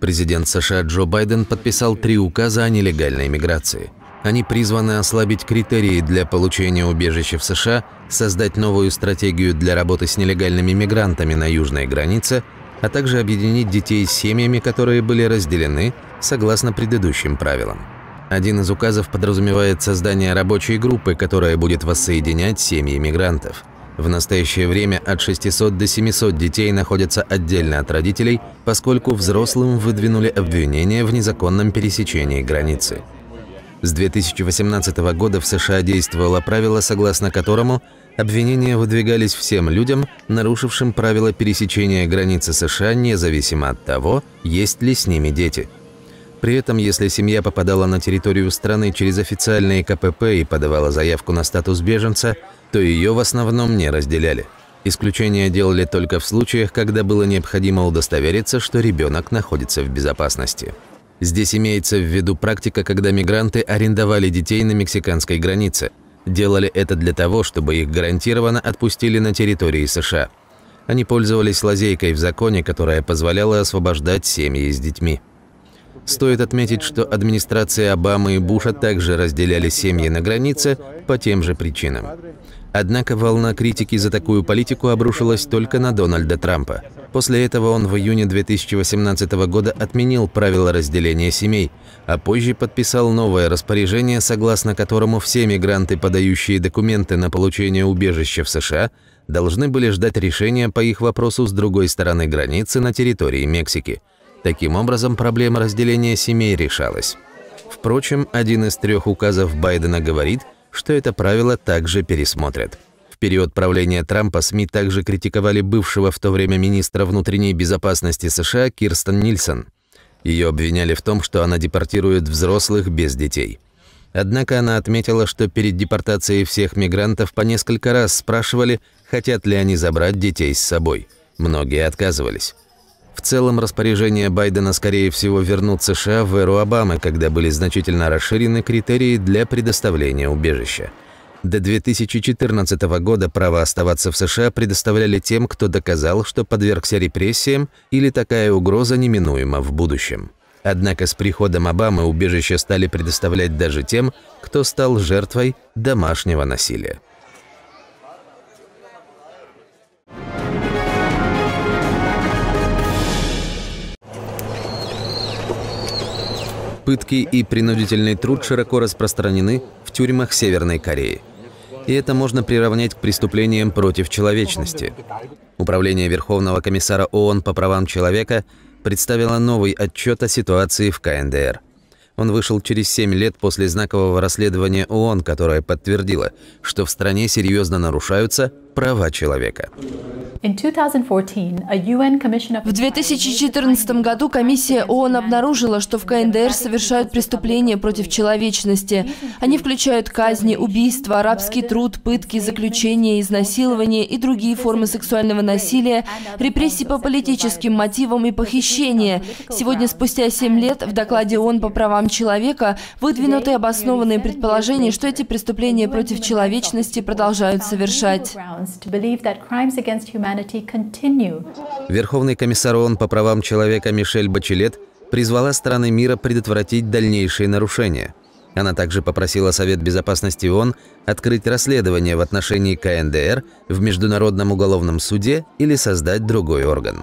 Президент США Джо Байден подписал 3 указа о нелегальной миграции. Они призваны ослабить критерии для получения убежища в США, создать новую стратегию для работы с нелегальными мигрантами на южной границе, а также объединить детей с семьями, которые были разделены согласно предыдущим правилам. Один из указов подразумевает создание рабочей группы, которая будет воссоединять семьи мигрантов. В настоящее время от 600 до 700 детей находятся отдельно от родителей, поскольку взрослым выдвинули обвинения в незаконном пересечении границы. С 2018 года в США действовало правило, согласно которому обвинения выдвигались всем людям, нарушившим правила пересечения границы США, независимо от того, есть ли с ними дети. При этом, если семья попадала на территорию страны через официальные КПП и подавала заявку на статус беженца, то ее в основном не разделяли. Исключения делали только в случаях, когда было необходимо удостовериться, что ребенок находится в безопасности. Здесь имеется в виду практика, когда мигранты арендовали детей на мексиканской границе. Делали это для того, чтобы их гарантированно отпустили на территории США. Они пользовались лазейкой в законе, которая позволяла освобождать семьи с детьми. Стоит отметить, что администрации Обамы и Буша также разделяли семьи на границе по тем же причинам. Однако волна критики за такую политику обрушилась только на Дональда Трампа. После этого он в июне 2018 года отменил правила разделения семей, а позже подписал новое распоряжение, согласно которому все мигранты, подающие документы на получение убежища в США, должны были ждать решения по их вопросу с другой стороны границы на территории Мексики. Таким образом, проблема разделения семей решалась. Впрочем, один из 3 указов Байдена говорит, что это правило также пересмотрят. В период правления Трампа СМИ также критиковали бывшего в то время министра внутренней безопасности США Кирстен Нильсон. Ее обвиняли в том, что она депортирует взрослых без детей. Однако она отметила, что перед депортацией всех мигрантов по несколько раз спрашивали, хотят ли они забрать детей с собой. Многие отказывались. В целом, распоряжение Байдена, скорее всего, вернут США в эру Обамы, когда были значительно расширены критерии для предоставления убежища. До 2014 года право оставаться в США предоставляли тем, кто доказал, что подвергся репрессиям или такая угроза неминуема в будущем. Однако с приходом Обамы убежище стали предоставлять даже тем, кто стал жертвой домашнего насилия. Пытки и принудительный труд широко распространены в тюрьмах Северной Кореи. И это можно приравнять к преступлениям против человечности. Управление Верховного комиссара ООН по правам человека представило новый отчет о ситуации в КНДР. Он вышел через 7 лет после знакового расследования ООН, которое подтвердило, что в стране серьезно нарушаются права человека. В 2014 году комиссия ООН обнаружила, что в КНДР совершают преступления против человечности. Они включают казни, убийства, рабский труд, пытки, заключения, изнасилования и другие формы сексуального насилия, репрессии по политическим мотивам и похищения. Сегодня, спустя 7 лет, в докладе ООН по правам человека выдвинуты обоснованные предположения, что эти преступления против человечности продолжают совершать. Верховный комиссар ООН по правам человека Мишель Бачелет призвала страны мира предотвратить дальнейшие нарушения. Она также попросила Совет безопасности ООН открыть расследование в отношении КНДР в Международном уголовном суде или создать другой орган.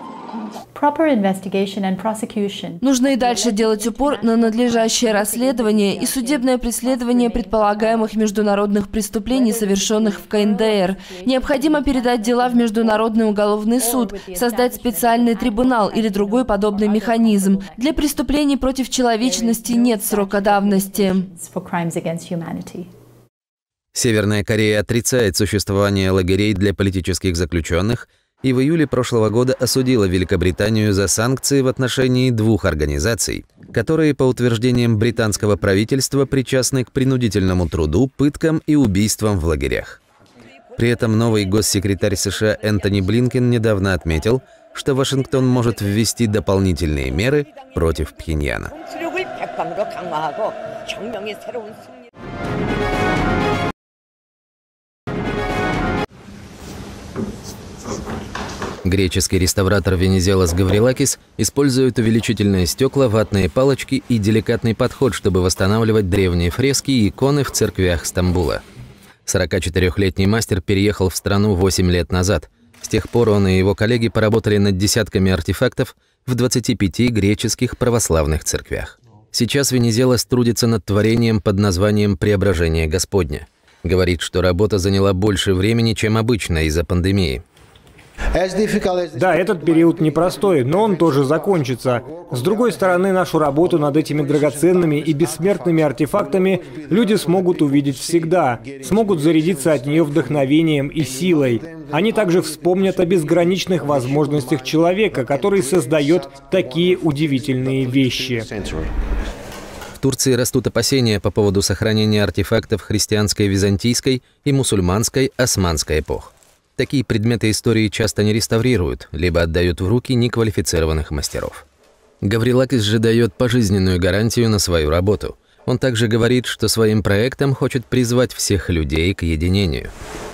Нужно и дальше делать упор на надлежащее расследование и судебное преследование предполагаемых международных преступлений, совершенных в КНДР. Необходимо передать дела в Международный уголовный суд, создать специальный трибунал или другой подобный механизм. Для преступлений против человечности нет срока давности. Северная Корея отрицает существование лагерей для политических заключенных и в июле прошлого года осудила Великобританию за санкции в отношении 2 организаций, которые, по утверждениям британского правительства, причастны к принудительному труду, пыткам и убийствам в лагерях. При этом новый госсекретарь США Энтони Блинкен недавно отметил, что Вашингтон может ввести дополнительные меры против Пхеньяна. Греческий реставратор Венизелос Гаврилакис использует увеличительные стекла, ватные палочки и деликатный подход, чтобы восстанавливать древние фрески и иконы в церквях Стамбула. 44-летний мастер переехал в страну 8 лет назад. С тех пор он и его коллеги поработали над десятками артефактов в 25 греческих православных церквях. Сейчас Венизелос трудится над творением под названием «Преображение Господне». Говорит, что работа заняла больше времени, чем обычно из-за пандемии. Да, этот период непростой, но он тоже закончится. С другой стороны, нашу работу над этими драгоценными и бессмертными артефактами люди смогут увидеть всегда, смогут зарядиться от нее вдохновением и силой. Они также вспомнят о безграничных возможностях человека, который создает такие удивительные вещи. В Турции растут опасения по поводу сохранения артефактов христианской, византийской и мусульманской, османской эпох. Такие предметы истории часто не реставрируют, либо отдают в руки неквалифицированных мастеров. Гаврилакис же дает пожизненную гарантию на свою работу. Он также говорит, что своим проектом хочет призвать всех людей к единению.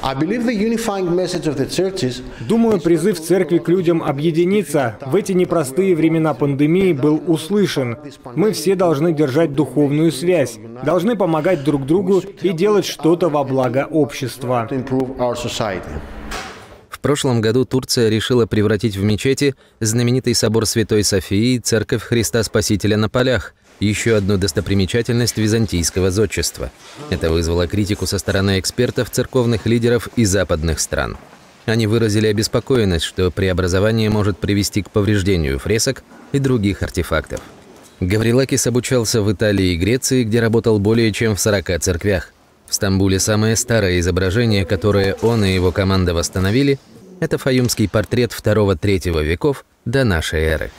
Думаю, призыв церкви к людям объединиться в эти непростые времена пандемии был услышан. Мы все должны держать духовную связь, должны помогать друг другу и делать что-то во благо общества. В прошлом году Турция решила превратить в мечети знаменитый собор Святой Софии и Церковь Христа Спасителя на полях, еще одну достопримечательность византийского зодчества. Это вызвало критику со стороны экспертов, церковных лидеров и западных стран. Они выразили обеспокоенность, что преобразование может привести к повреждению фресок и других артефактов. Гаврилакис обучался в Италии и Греции, где работал более чем в 40 церквях. В Стамбуле самое старое изображение, которое он и его команда восстановили, это фаюмский портрет II-III веков до нашей эры.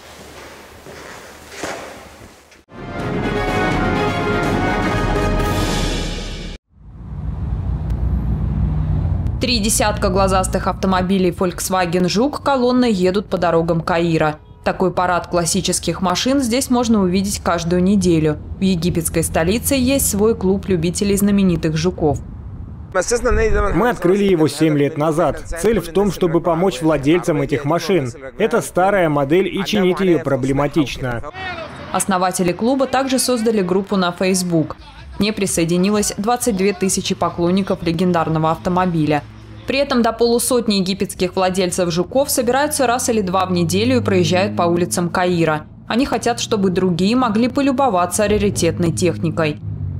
Три десятка глазастых автомобилей Volkswagen Жук колонной едут по дорогам Каира. Такой парад классических машин здесь можно увидеть каждую неделю. В египетской столице есть свой клуб любителей знаменитых жуков. Мы открыли его 7 лет назад. Цель в том, чтобы помочь владельцам этих машин. Это старая модель, и чинить ее проблематично. Основатели клуба также создали группу на Facebook. К ней присоединилось 22 тысячи поклонников легендарного автомобиля. При этом до полусотни египетских владельцев жуков собираются раз или два в неделю и проезжают по улицам Каира. Они хотят, чтобы другие могли полюбоваться раритетной техникой.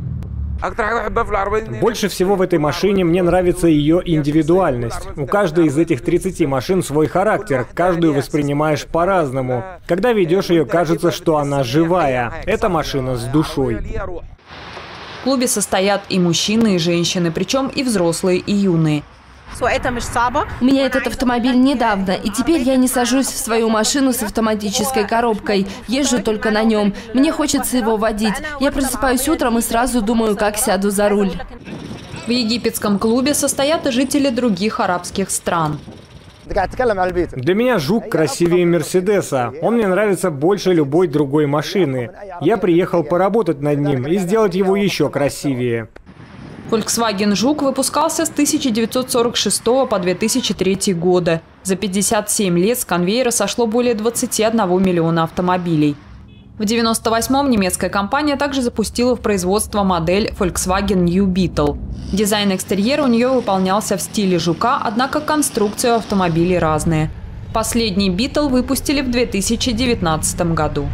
Больше всего в этой машине мне нравится ее индивидуальность. У каждой из этих 30 машин свой характер, каждую воспринимаешь по-разному. Когда ведешь ее, кажется, что она живая. Это машина с душой. В клубе состоят и мужчины, и женщины, причем и взрослые, и юные. У меня этот автомобиль недавно, и теперь я не сажусь в свою машину с автоматической коробкой. Езжу только на нем. Мне хочется его водить. Я просыпаюсь утром и сразу думаю, как сяду за руль. В египетском клубе состоят и жители других арабских стран. Для меня Жук красивее Мерседеса. Он мне нравится больше любой другой машины. Я приехал поработать над ним и сделать его еще красивее. Volkswagen Жук выпускался с 1946 по 2003 годы. За 57 лет с конвейера сошло более 21 миллиона автомобилей. В 1998-м немецкая компания также запустила в производство модель Volkswagen New Beetle. Дизайн экстерьера у нее выполнялся в стиле Жука, однако конструкция автомобилей разные. Последний Beetle выпустили в 2019 году.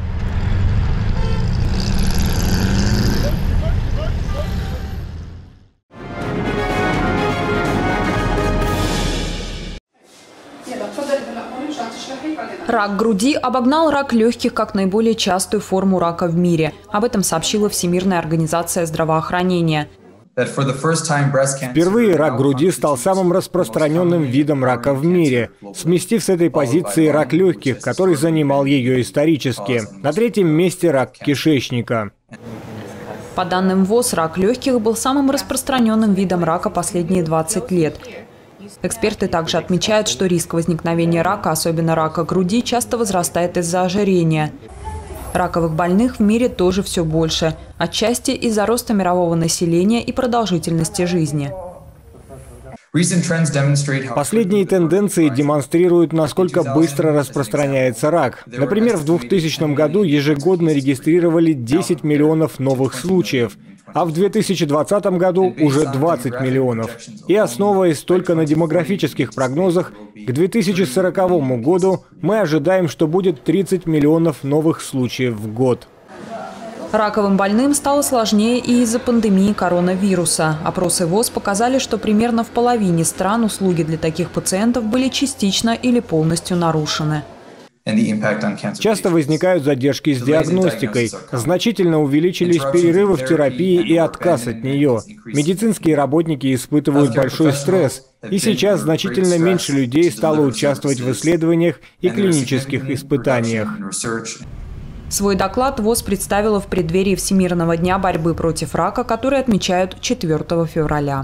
Рак груди обогнал рак легких как наиболее частую форму рака в мире. Об этом сообщила Всемирная организация здравоохранения. Впервые рак груди стал самым распространенным видом рака в мире, сместив с этой позиции рак легких, который занимал ее исторически. На третьем месте рак кишечника. По данным ВОЗ, рак легких был самым распространенным видом рака последние 20 лет. Эксперты также отмечают, что риск возникновения рака, особенно рака груди, часто возрастает из-за ожирения. Раковых больных в мире тоже все больше, отчасти из-за роста мирового населения и продолжительности жизни. Последние тенденции демонстрируют, насколько быстро распространяется рак. Например, в 2000 году ежегодно регистрировали 10 миллионов новых случаев, а в 2020 году уже 20 миллионов. И основываясь только на демографических прогнозах, к 2040 году мы ожидаем, что будет 30 миллионов новых случаев в год. Раковым больным стало сложнее и из-за пандемии коронавируса. Опросы ВОЗ показали, что примерно в половине стран услуги для таких пациентов были частично или полностью нарушены. Часто возникают задержки с диагностикой. Значительно увеличились перерывы в терапии и отказ от нее. Медицинские работники испытывают большой стресс. И сейчас значительно меньше людей стало участвовать в исследованиях и клинических испытаниях. Свой доклад ВОЗ представила в преддверии Всемирного дня борьбы против рака, который отмечают 4 февраля.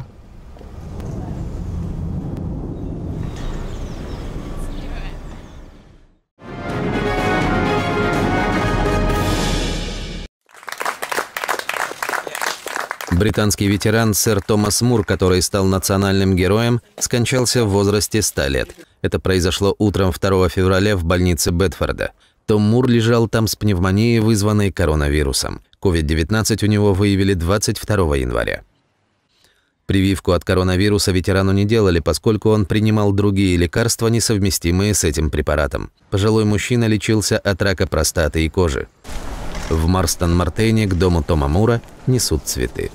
Британский ветеран сэр Томас Мур, который стал национальным героем, скончался в возрасте 100 лет. Это произошло утром 2 февраля в больнице Бетфорда. Том Мур лежал там с пневмонией, вызванной коронавирусом. COVID-19 у него выявили 22 января. Прививку от коронавируса ветерану не делали, поскольку он принимал другие лекарства, несовместимые с этим препаратом. Пожилой мужчина лечился от рака простаты и кожи. В Марстон-Мартене к дому Тома Мура несут цветы.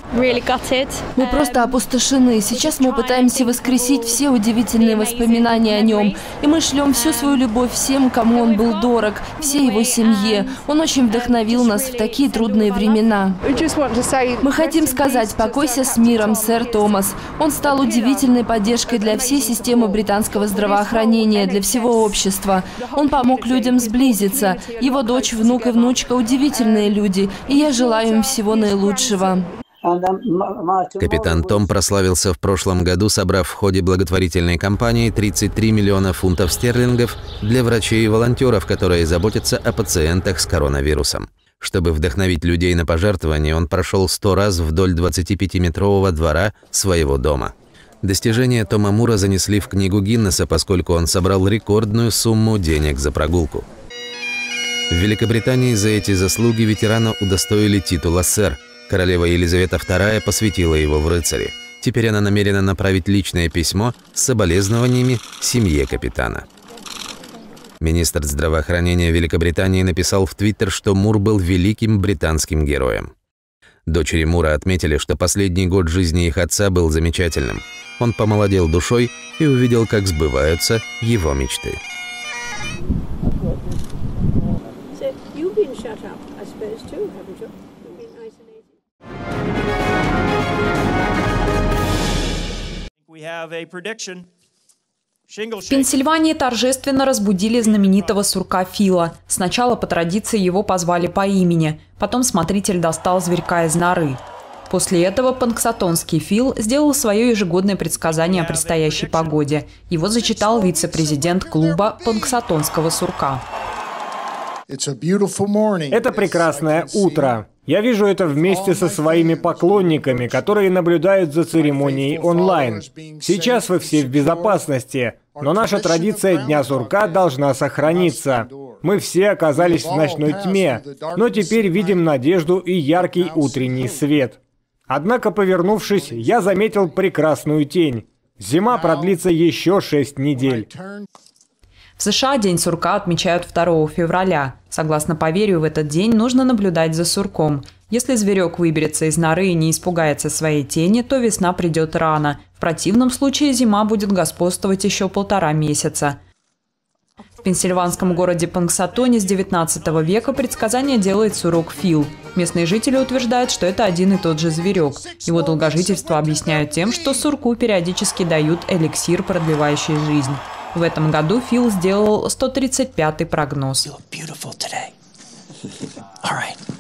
Мы просто опустошены. Сейчас мы пытаемся воскресить все удивительные воспоминания о нем. И мы шлем всю свою любовь всем, кому он был дорог, всей его семье. Он очень вдохновил нас в такие трудные времена. Мы хотим сказать: покойся с миром, сэр Томас. Он стал удивительной поддержкой для всей системы британского здравоохранения, для всего общества. Он помог людям сблизиться. Его дочь, внук и внучка – удивительные люди. И я желаю им всего наилучшего. Капитан Том прославился в прошлом году, собрав в ходе благотворительной кампании 33 миллиона фунтов стерлингов для врачей и волонтеров, которые заботятся о пациентах с коронавирусом. Чтобы вдохновить людей на пожертвования, он прошел 100 раз вдоль 25-метрового двора своего дома. Достижения Тома Мура занесли в книгу Гиннесса, поскольку он собрал рекордную сумму денег за прогулку. В Великобритании за эти заслуги ветерана удостоили титула «сэр». Королева Елизавета II посвятила его в рыцари. Теперь она намерена направить личное письмо с соболезнованиями семье капитана. Министр здравоохранения Великобритании написал в Твиттер, что Мур был великим британским героем. Дочери Мура отметили, что последний год жизни их отца был замечательным. Он помолодел душой и увидел, как сбываются его мечты. В Пенсильвании торжественно разбудили знаменитого сурка Фила. Сначала по традиции его позвали по имени, потом смотритель достал зверька из норы. После этого панксатонский Фил сделал свое ежегодное предсказание о предстоящей погоде. Его зачитал вице-президент клуба панксатонского сурка. Это прекрасное утро. Я вижу это вместе со своими поклонниками, которые наблюдают за церемонией онлайн. Сейчас вы все в безопасности, но наша традиция Дня сурка должна сохраниться. Мы все оказались в ночной тьме, но теперь видим надежду и яркий утренний свет. Однако, повернувшись, я заметил прекрасную тень. Зима продлится еще 6 недель. В США День сурка отмечают 2 февраля. Согласно поверью, в этот день нужно наблюдать за сурком. Если зверек выберется из норы и не испугается своей тени, то весна придет рано. В противном случае зима будет господствовать еще 1,5 месяца. В пенсильванском городе Панксатоне с 19 века предсказание делает сурок Фил. Местные жители утверждают, что это один и тот же зверек. Его долгожительство объясняют тем, что сурку периодически дают эликсир, продлевающий жизнь. В этом году Фил сделал 135-й прогноз.